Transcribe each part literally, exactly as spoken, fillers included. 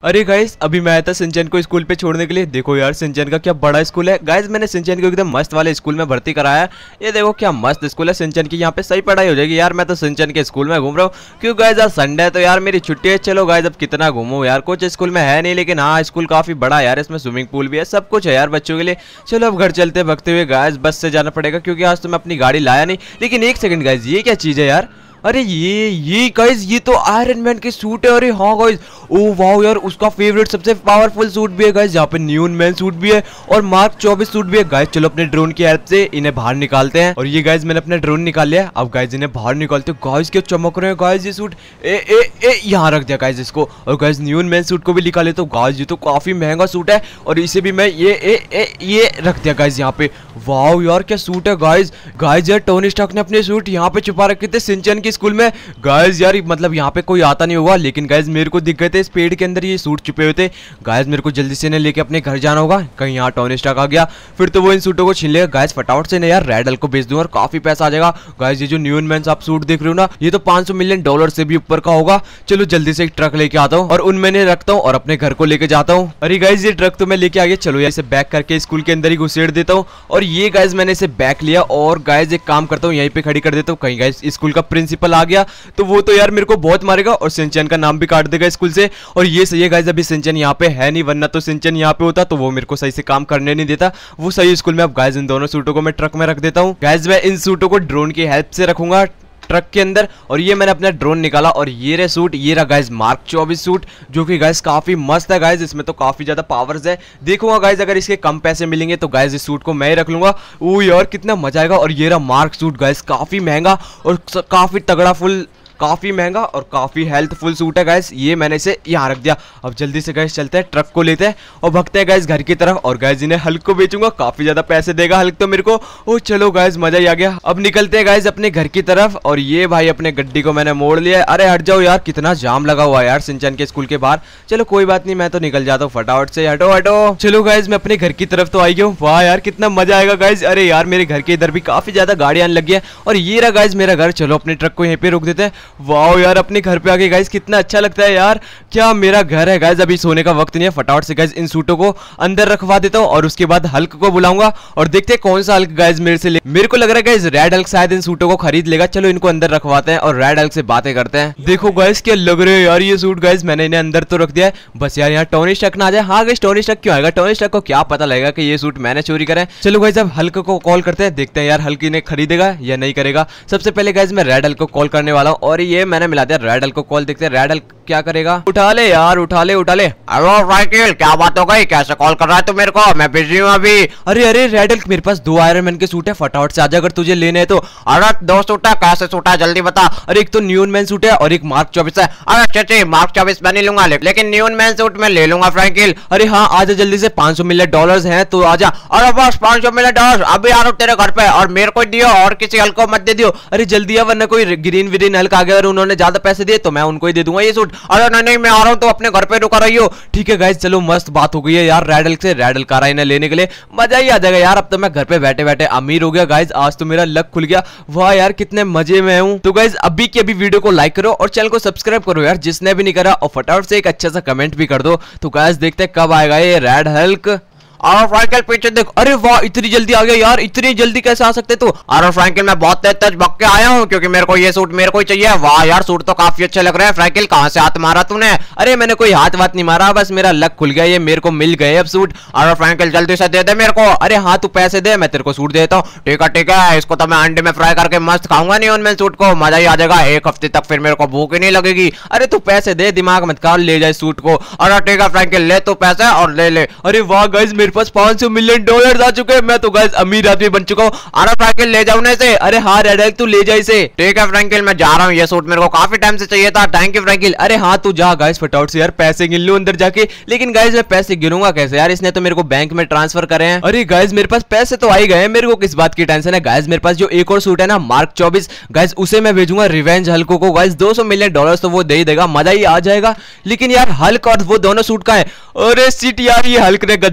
अरे गाइस, अभी मैं आया था सिंचन को स्कूल पे छोड़ने के लिए। देखो यार, सिंचन का क्या बड़ा स्कूल है। गाइस, मैंने सिंचन को एकदम मस्त वाले स्कूल में भर्ती कराया है। ये देखो क्या मस्त स्कूल है सिंचन की, यहाँ पे सही पढ़ाई हो जाएगी। यार मैं तो सिंचन के स्कूल में घूम रहा हूँ, क्यों गाइस आज संडे है तो यार मेरी छुट्टी है। चलो गाइस, अब कितना घूमूं यार, कुछ स्कूल में है नहीं, लेकिन हाँ स्कूल काफी बड़ा है यार, इसमें स्विमिंग पूल भी है, सब कुछ है यार बच्चों के लिए। चलो अब घर चलते भगते हुए गाइस, बस से जाना पड़ेगा क्योंकि आज तो मैं अपनी गाड़ी लाया नहीं। लेकिन एक सेकंड गाइस, ये क्या चीज है यार? अरे ये ये गाइस, ये तो आयरन मैन के सूट है। अरे हाँ गाइस, ओ वाओ यार, उसका फेवरेट सबसे पावरफुल सूट भी है गाइस। यहाँ पे न्यून मैन सूट भी है और मार्क चौबीस सूट भी है गाइस। चलो अपने ड्रोन की हेल्प से इन्हें बाहर निकालते हैं। और ये गाइस, मैंने अपना ड्रोन निकाल लिया। अब गाइस इन्हें बाहर निकालते हैं। गाइस क्या चमक रहे हैं गाइस ये सूट। ए ए ए यहाँ रख दिया गाइस इसको। और गाइस न्यून मैन सूट को भी निकाल लेते। तो गाइस ये तो काफी महंगा सूट है और इसे भी मैं ये ए ए ये रख दिया गाइस यहाँ पे। वाओ यार क्या सूट है गाइस। गाइस यार टोनी स्टार्क ने अपने सूट यहाँ पे छुपा रखे थे सिंचन की स्कूल में। गाइस यार मतलब यहाँ पे कोई आता नहीं होगा, लेकिन गाइस मेरे को दिख गए थे इस पेड़ के अंदर ये सूट छुपे हुए थे। गाइस मेरे को जल्दी से इन्हें लेके अपने घर जाना होगा, कहीं यहाँ टोनी स्टार्क आ गया फिर तो वो इन सूटों को छीन लेगा। गाइस फटाफट से यार रेड हल्क को बेच दूंगा और काफी पैसा आ जाएगा। गाइस ये जो न्यून मैन आप सूट देख रहे हो ना, ये तो पांच सौ मिलियन डॉलर से भी ऊपर का होगा। चलो जल्दी से एक ट्रक लेके आता हूँ और उनमें ने रखता हूँ और अपने घर को लेके जाता हूँ। अरे गाइस ये ट्रक तो मैं लेके आ गया। चलो यार इसे बैक करके स्कूल के अंदर ही घुसेड़ देता हूँ। और ये गाइस मैंने इसे बैक लिया और गाइस एक काम करता हूँ, यहीं पे खड़ी कर देता हूँ। कहीं गाइस स्कूल का प्रिंसिपल आ गया तो वो तो यार मेरे को बहुत मारेगा और सिंचन का नाम भी काट देगा स्कूल से। और ये सही है गाइस, अभी सिंचन यहाँ पे है नहीं, वरना तो सिंचन यहाँ पे होता तो वो मेरे को सही से काम करने नहीं देता। वो सही स्कूल में। अब गाइस इन दोनों सूटों को मैं ट्रक में रख देता हूँ। गाइस मैं इन सूटों को ड्रोन की हेल्प से रखूंगा ट्रक के अंदर। और ये मैंने अपना ड्रोन निकाला और ये रे सूट, ये रहा गाइस मार्क चौबीस सूट, जो कि गाइस काफी मस्त है गाइस। इसमें तो काफी ज्यादा पावर्स है। देखूंगा गाइस अगर इसके कम पैसे मिलेंगे तो गाइस इस सूट को मैं ही रख लूंगा। ओ यार कितना मजा आएगा। और ये रहा मार्क सूट गाइस, काफी महंगा और काफी तगड़ा फुल काफी महंगा और काफी हेल्थफुल सूट है गाइस। ये मैंने इसे यहाँ रख दिया। अब जल्दी से गाइस चलते हैं, ट्रक को लेते हैं और भगते हैं गाइस घर की तरफ। और गाइस इन्हें हल्क को बेचूंगा, काफी ज्यादा पैसे देगा हल्क तो मेरे को। ओ चलो गाइस मजा ही आ गया। अब निकलते हैं गाइस अपने घर की तरफ। और ये भाई अपने गड्डी को मैंने मोड़ लिया। अरे हट जाओ यार, कितना जाम लगा हुआ है यार सिंचन के स्कूल के बाहर। चलो कोई बात नहीं, मैं तो निकल जाता हूँ फटाफट से। हटो हटो। चलो गाइस मैं अपने घर की तरफ तो आई हूँ। वाह यार कितना मजा आएगा गाइस। अरे यार मेरे घर के इधर भी काफी ज्यादा गाड़ियां आने लगी है। और ये रहा गाइस मेरा घर। चलो अपने ट्रक को यहीं पे रोक देते हैं। वाह यार अपने घर पे आके गाइस कितना अच्छा लगता है यार, क्या मेरा घर है गाइस। अभी सोने का वक्त नहीं है, फटाफट से गाइस इन सूटों को अंदर रखवा देता हूं और उसके बाद हल्क को बुलाऊंगा और देखते हैं कौन सा हल्क गाइस मेरे से ले। मेरे को लग रहा है गाइस रेड हल्क शायद इन सूटों को खरीद लेगा। चलो इनको अंदर रखवाते हैं और रेड हल्क से बातें करते हैं। देखो गाइस क्या लग रहे हैं यार ये सूट। गाइस मैंने इन्हें अंदर तो रख दिया है, बस यार यहाँ टोनी स्टार्क ना आ जाए। हाँ गाइस टोनी स्टार्क क्यों आएगा, टोनी स्टार्क को क्या पता लगेगा कि ये सूट मैंने चोरी करे। चलो गाइस अब हल्क को कॉल करते हैं, देखते हैं यार हल्क इन्हें खरीदेगा या नहीं करेगा। सबसे पहले गाइस मैं रेड हल्क को कॉल करने वाला हूँ और ये मैंने मिला दिया रेड हल्क को कॉल। देखते हैं रेड हल्क क्या करेगा। उठा ले यार, उठा ले उठा ले। हेलो राइकिल, क्या बात हो गई, कैसे कॉल कर रहा है तू मेरे को, मैं बिजी हूँ अभी। अरे अरे रेड हल्क मेरे पास दो आयरन मैन के सूट है, फटाफट से आजा अगर तुझे लेने हैं तो। अरे दो सूट है, कैसे सूट है जल्दी बता। अरे एक तो न्यून मैन सूट है और एक मार्क चौबीस है। अरे अच्छे मार्क चौबीस मैं नहीं लूंगा, लेकिन न्यून मैन सूट मैं ले लूंगा फ्रैंकिल। अरे हाँ आजा जल्दी से, पांच सौ मिलियन डॉलर्स हैं तो आजा। अरे बस पांच सौ मिलियन डॉलर अभी आ रहा हूँ तेरे घर पे, और मेरे को दियो और किसी हल्क को मत दे दियो। अरे जल्दी आ वरना कोई ग्रीन विरीन हल्क आ गया और उन्होंने ज्यादा पैसे दिए तो मैं उनको ही दे दूंगा ये सूट। अरे नहीं नहीं मैं आ रहा हूँ, तो अपने घर पे रुका रही हो। ठीक है गाइस चलो मस्त बात हो गई है यार रेड हल्क से। रेड हल्क आ रहा है इन्हें लेने के लिए, मजा ही आ जाएगा यार। अब तो मैं घर पे बैठे बैठे अमीर हो गया गाइस, आज तो मेरा लक खुल गया। वाह यार कितने मजे में हूँ। तो गाइस अभी की अभी वीडियो को लाइक करो और चैनल को सब्सक्राइब करो यार जिसने भी नहीं करा, और फटाफट से एक अच्छा सा कमेंट भी कर दो। तो गाइस देखते हैं कब आएगा ये रेड हल्क। और फ्रैंकिल पीछे देख। अरे वाह इतनी जल्दी आ गया यार, इतनी जल्दी कैसे आ सकते तू। अरे फ्रैंकिल मैं बहुत तेज तेज भग के आया हूँ क्योंकि मेरे को ये सूट मेरे को ही चाहिए। वाह यार सूट तो काफी अच्छे लग रहे हैं। फ्रैंकिल कहाँ से हाथ मारा तूने। अरे मैंने कोई हाथ वाथ नहीं मारा, बस मेरा लक खुल गया, ये मेरे को मिल गए अब सूट। अरे फ्रैंकिल जल्दी से दे दे मेरे को। अरे हाँ तू पैसे दे मैं तेरे को सूट देता हूँ। ठीक है ठीक है, इसको तो मैं अंडे में फ्राई करके मस्त खाऊंगा नहीं उनमें सूट को, मजा ही आ जाएगा। एक हफ्ते तक फिर मेरे को भूख ही नहीं लगेगी। अरे तू पैसे दे, दिमाग मत खा, ले जाए सूट को। अरे ठीक है फ्रैंकिल ले तू पैसे और ले ले। अरे वाह गाइस मेरे पास पांच सौ मिलियन डॉलर आ चुके हैं, मैं तो गाइस अमीर आदमी बन चुका हूँ। अरे फ्रैंकिल ले जाओ ना इसे। अरे हाँ रेड हल्क तू ले जा इसे। ठीक है फ्रैंकिल मैं जा रहा हूँ, ये सूट मेरे को काफी टाइम से चाहिए था। थैंक यू फ्रैंकिल। अरे हाँ तू जा गाइस फटाफट से यार, पैसे गिन लूं अंदर जाके। लेकिन गाइस मैं पैसे गिनूंगा कैसे यार, इसने तो मेरे को बैंक में ट्रांसफर करे हैं। अरे गाइस मेरे पास पैसे तो आ ही गए, मेरे को किस बात की टेंशन है। गाइस मेरे पास जो एक और सूट है ना मार्क चौबीस, गाइस उसे मैं भेजूंगा रिवेंज हल्क को। गाइस दो सौ मिलियन डॉलर तो वो दे ही देगा, मजा ही आ जाएगा। लेकिन यार हल्क और वो दोनों सूट का है। अरे सीट यार, ये हल्क ने गद्दारी कर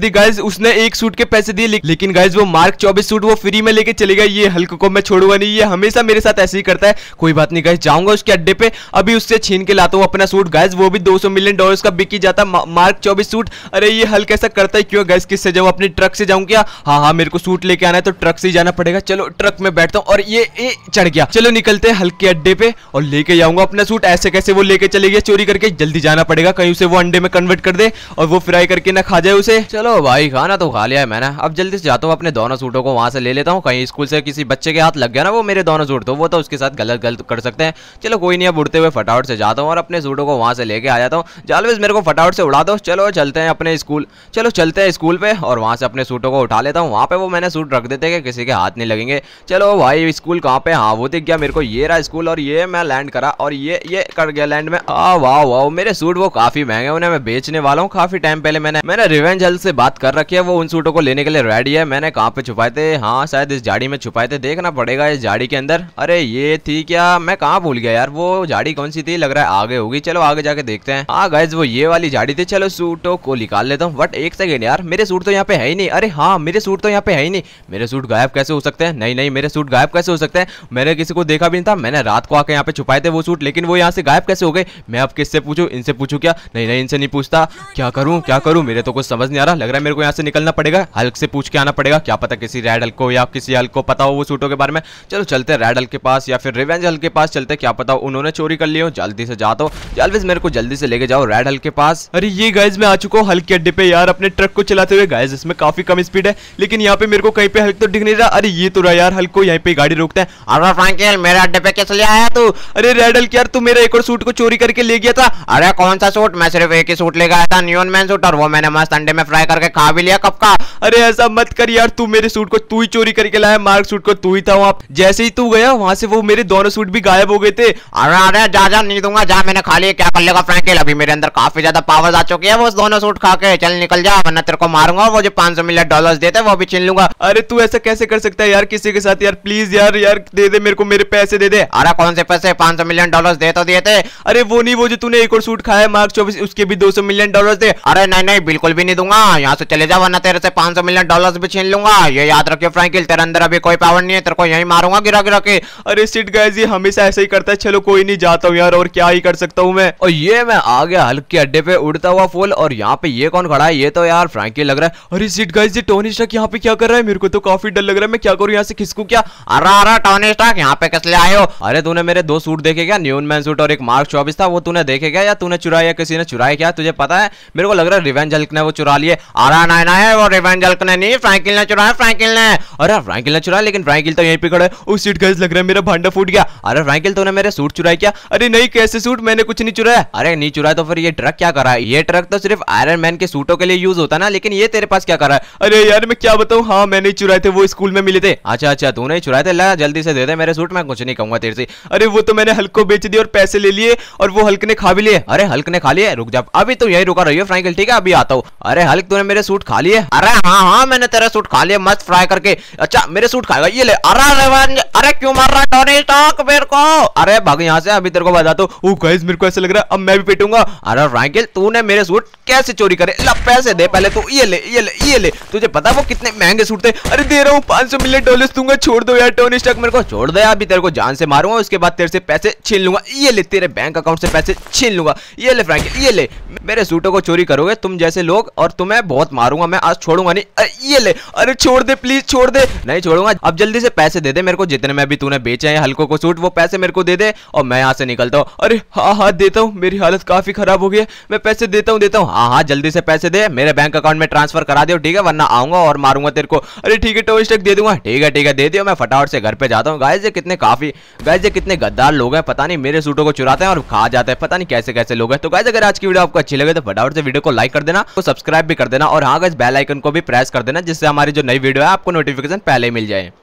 दी गाइज, उसने एक सूट के पैसे दिए, लेकिन गाइज वो मार्क चौबीस सूट वो फ्री में लेके चलेगा। ये हल्क को मैं छोड़ूंगा नहीं, ये हमेशा मेरे साथ ऐसे ही करता है। कोई बात नहीं गाइज, जाऊंगा उसके अड्डे पे, अभी उससे छीन के लाता हूँ अपना सूट। गाइज वो भी दो सौ मिलियन डॉलर्स का बिक ही जाता मार्क चौबीस सूट। अरे ये हल्क ऐसा करता है क्यों गाइज? किससे जाऊँ? अपनी ट्रक से जाऊँ क्या? हाँ हाँ मेरे को सूट लेके आना है तो ट्रक से ही जाना पड़ेगा। चलो ट्रक में बैठता हूँ और ये, ये चढ़ गया। चलो निकलते हैं हल्क के अड्डे पे और लेके जाऊंगा अपना सूट। ऐसे कैसे वो लेके चले गया चोरी करके? जल्दी जाना पड़ेगा, कहीं उसे वो अंडे में कन्वर्ट कर दे और वो फ्राई करके ना खा जाए उसे। चलो भाई खाना तो खा लिया है मैंने, अब जल्दी से जाता हूँ अपने दोनों सूटों को वहां से ले लेता हूँ। कहीं स्कूल से किसी बच्चे के हाथ लग गया ना वो मेरे दोनों सूट, तो वो तो उसके साथ गलत गलत कर सकते हैं। चलो कोई नहीं, अब उड़ते हुए फटाफट से जाता हूँ और अपने सूटों को वहां से लेके आ जाता हूँ। जालवेज मेरे को फटाफट से उड़ा दो। चलो चलते हैं अपने स्कूल, चलो चलते हैं स्कूल पे और वहां से अपने सूटों को उठा लेता हूँ। वहां पे वो मैंने सूट रख देते हैं कि किसी के हाथ नहीं लगेंगे। चलो भाई स्कूल कहाँ पे? हाँ वो दिख गया मेरे को, ये रहा स्कूल और ये मैं लैंड करा और ये ये कर गया लैंड में। आ वाह वाह, मेरे सूट वो काफी महंगे, उन्हें मैं बेचने वाला हूँ। काफी टाइम पहले मैंने मैंने रिवेंज हल्क से बात कर रखी है, वो उन सूटों को लेने के लिए रेडी है। मैंने कहाँ पे छुपाए थे? हाँ शायद इस झाड़ी में छुपाए थे, देखना पड़ेगा इस झाड़ी के अंदर। अरे ये थी क्या? मैं कहाँ भूल गया यार, वो झाड़ी कौन सी थी? लग रहा है आगे होगी, चलो आगे जाके देखते हैं। हाँ गाइज वो ये वाली झाड़ी थी। चलो सूटों को निकाल लेता हूँ। बट एक सेकेंड यार, मेरे सूट तो यहाँ पे है ही नहीं। अरे हाँ मेरे सूट तो यहाँ पे है ही नहीं। मेरे सूट गायब कैसे हो सकते हैं? नहीं नहीं मेरे सूट गायब कैसे हो सकते हैं? मैंने किसी को देखा भी नहीं था, मैंने रात को आके यहाँ पे छुपाए थे वो सूट, लेकिन वो यहाँ से गायब कैसे हो गए? मैं अब किससे पूछूं? इनसे पूछूं क्या? नहीं नहीं इनसे नहीं पूछता। क्या करूं क्या करूं, मेरे तो कुछ समझ नहीं आ रहा। लग रहा है मेरे को यहाँ से निकलना पड़ेगा, हल्क से पूछ के आना पड़ेगा। क्या पता किसी रेड हल्क को या किसी हल्क को पता हो वो सूटों के बारे में। चलो चलते रेड हल्क के पास या फिर रिवेंज हल्क के पास चलते, क्या पता उन्होंने चोरी कर लिया हो। जल्दी से जाता हूँ, जालवेज मेरे को जल्दी से लेके जाओ रेड हल्क के पास। अरे ये गाइज मैं आ चुका हूँ हल्क के अड्डे पे यार, अपने ट्रक को चलाते हुए। गाइज इसमें काफी कम स्पीड है, लेकिन यहाँ पे मेरे को कहीं पे हल्क तो दिख नहीं रहा। अरे ये तो रहा यार हल्क को, यहाँ पे गाड़ी रोकते हैं। अरे फ्रैंकलिन मेरे अड्डे पे किस लिए आया तू? अरे रेड हल्क यार, तू मेरा एक और सूट को चोरी करके ले गया था। अरे कौन सा सूट? मैं सिर्फ एक ही सूट लेकर आया था, नियॉन मैन सूट, और वो मैंने मस्त अंडे में फ्राई करके खा भी लिया कब का। अरे ऐसा मत कर यार, तू मेरे सूट को तू ही चोरी करके लाया, मार्क सूट को तू ही था वहाँ। जैसे ही तू गया वहां से वो मेरे दोनों सूट भी गायब हो गए थे। अरे अरे जा जा, नहीं दूंगा, जा, मैंने खा लिया। क्या कर लेगा फ्रैंकलिन? अभी मेरे अंदर काफी ज्यादा पावर्स आ चुकी है वो दोनों सूट खा के। चल निकल जा वरना तेरे को मारूंगा, वो जो पांच सौ मिलियन डॉलर देते वो भी छीन लूंगा। अरे तू ऐसा कैसे कर सकता है यार किसी के साथ? यार प्लीज यार यार दे दे मेरे को, मेरे पैसे दे दे। अरे कौन से पैसे? पांच सौ मिलियन डॉलर दे तो दिए थे। अरे वो नहीं, वो जो तूने एक और सूट खाया मार्क चौबीस, उसके भी दो सौ मिलियन डॉलर थे। अरे नहीं नहीं बिल्कुल भी नहीं दूंगा, यहाँ से चले जा वरना तेरे से पांच सौ मिलियन डॉलर भी छीन लूंगा। ये याद रखियो फ्रैंकलिन, तेरे अंदर अभी कोई पावर नहीं है, तेरे को यही मारूंगा गिरा गिरा के। अरे शिट गाइस, ये हमेशा ऐसा ही करता है। चलो कोई नहीं, जाता हूँ यार, और क्या ही कर सकता हूँ मैं। और ये मैं आ गया हल्क के अड्डे पे उड़ता हुआ फूल, और यहाँ पे ये कौन खड़ा है? ये तो यार फ्रैंकलिन लग रहा है। अरे शिट गाइस, ये टोनी स्टार्क यहाँ पे क्या कर रहा है? मेरे को तो काफी डर लग रहा है, मैं क्या करूँ यहाँ से खिसकूं क्या? अरे अरे टोनी स्टार्क यहाँ पे किस लिए आए हो? अरे तूने मेरे दो सूट देखे क्या? न्यून मैन सूट और एक मार्क चौबीस था, वो तूने देखे क्या या तूने चुराया या किसी ने चुराया क्या? तुझे पता है? मेरे को लग रहा है रिवेंज हल्क ने वो चुरा लिए। अरे नहीं नहीं वो रिवेंज हल्क ने नहीं, फ्रैंकलिन ने चुराया, फ्रैंकलिन ने। अरे फ्रैंकलिन ने चुराया, लेकिन फ्रैंकलिन तो यहीं पे खड़ा है। ओ शिट गाइस, लग रहा है मेरा भांडा फूट गया। अरे फ्रैंकलिन तूने मेरे सूट चुराए क्या? अरे नहीं, कैसे सूट? मैंने कुछ नहीं चुराया। अरे नहीं चुराया तो फिर ये ट्रक क्या कर रहा है? ये ट्रक तो सिर्फ आयरन मैन के सूटों के लिए यूज होता ना, लेकिन ये तेरे पास क्या कर रहा है? अरे यार मैं क्या बताऊं, हाँ मैंने ही चुराए थे, वो स्कूल में मिले थे। अच्छा अच्छा तूने ही चुराए थे, ला जल्दी से दे दे मेरे सूट, मैं कुछ नहीं कहूंगा तेरे से। अरे वो तो मैंने हल्क को बेच दिए और पैसे ले लिए, और वो हल्क ने खा भी लिए। अरे हल्क ने खा लिए? रुक जा, अभी तो यही रुका रहियो फ्रैंकलिन, ठीक है अभी आता हूँ। अरे हल्क तूने मेरे सूट खा लिए? अरे हाँ हाँ मैंने तेरे सूट खा लिए मस्त फ्राई करके। अच्छा मेरे सूट खाएगा, ये ले। अरे रिवेंज, अरे क्यों मार रहा है टोनी स्टार्क मेरे को? अरे भाग यहाँ से, अभी तेरे को बताता हूँ। ओ गाइस, मेरे को ऐसा लग रहा है अब मैं भी पिटूंगा। अरे फ्रैंकलिन तूने मेरे सूट कैसे चोरी करे? ला पैसे दे पहले, तू ये ले ये ले ये ले। तुझे पता है वो कितने महंगे सूट थे? अरे दे रहा हूँ, पांच सौ मिलियन डॉलर दूंगा। छोड़ दो यार टोनी स्टार्क, मेरे को छोड़ दे। अभी तेरे को जान से मारूंगा, उसके बाद तेरे से पैसे छीन लूंगा। ये ले, तेरे बैंक अकाउंट से पैसे छीन लूंगा। ये ले फ्रैंकलिन, ये ले। मेरे सूटों को चोरी करोगे तुम जैसे लोग, और तुम्हें बहुत मारूंगा मैं, आज छोड़ूंगा नहीं। ये ले। अरे छोड़ दे प्लीज, छोड़ दे। नहीं छोड़ूंगा। अब जल्दी से पैसे दे दे मेरे को, जितने में भी तूने बेचे हैं हल्कों को सूट, वो पैसे मेरे को दे दे और मैं यहाँ से निकलता हूँ। अरे हाँ हाँ देता हूँ, मेरी हालत काफी खराब हो गई है, मैं पैसे देता हूँ देता हूँ। हाँ हाँ जल्दी से पैसे दे, मेरे बैंक अकाउंट में ट्रांसफर करा दो, ठीक है, वरना आऊंगा और मारूंगा तेरे को। अरे ठीक है टोनी स्टार्क, दे दूंगा। ठीक है ठीक है दे दियो, मैं फटाफट से घर पे जाता हूँ। गाइस ये कितने काफी गाइस ये कितने गद्दार लोग हैं, पता नहीं मेरे सूटों को चुराते हैं और खा जाते हैं, पता नहीं कैसे कैसे लोग हैं। तो गाइस अगर आज की वीडियो आपको अच्छी लगे तो फटाफट से वीडियो को लाइक कर देना, सब्सक्राइब भी कर देना, और हाँ गाइस बेल आइकन को भी प्रेस कर देना, जिससे हमारी जो नई वीडियो है आपको नोटिफिकेशन पहले ही मिल जाए।